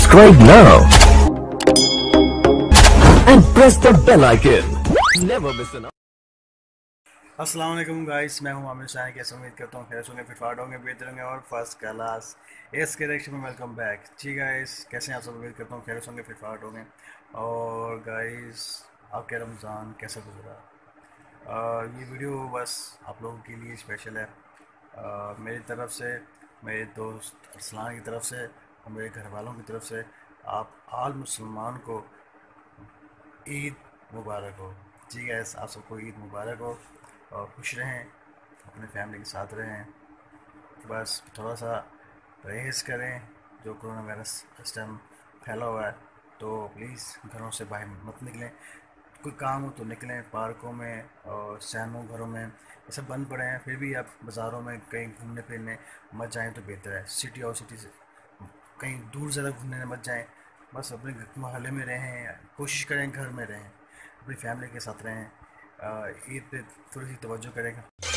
Subscribe now and press the bell icon. Never miss an. अस्सलाम वालेकुम guys, मैं हूं आमिर शाह। कैसे उम्मीद करता हूं खैर होंगे, फिटफाट होंगे, बेहतर होंगे और फर्स्ट क्लास। इस डायरेक्शन में वेलकम बैक जी गाइस। कैसे हैं आप सब? उम्मीद करता हूं खैर होंगे, फिटफाट होंगे। और गाइस, आपके रमज़ान कैसा गुजरा? ये वीडियो बस आप लोगों के लिए स्पेशल है, मेरी तरफ से, मेरे दोस्त अरसलान की तरफ से और मेरे घर वालों की तरफ से। आप आल मुसलमान को ईद मुबारक हो जी गैस। आप सबको ईद मुबारक हो और खुश रहें, अपने फैमिली के साथ रहें। बस थोड़ा सा परहेज़ करें, जो कोरोना वायरस इस टाइम फैला हुआ है, तो प्लीज़ घरों से बाहर मत निकलें। कोई काम हो तो निकलें, पार्कों में और सैनों घरों में ये सब बंद पड़े हैं। फिर भी आप बाज़ारों में कहीं घूमने फिरने मत जाएं तो बेहतर है। सिटी और सिटी से कहीं दूर ज़्यादा घूमने मत जाएं। बस अपने मोहल्ले में रहें, कोशिश करें घर में रहें, अपनी फैमिली के साथ रहें। ईद पे थोड़ी सी तवज्जो करें।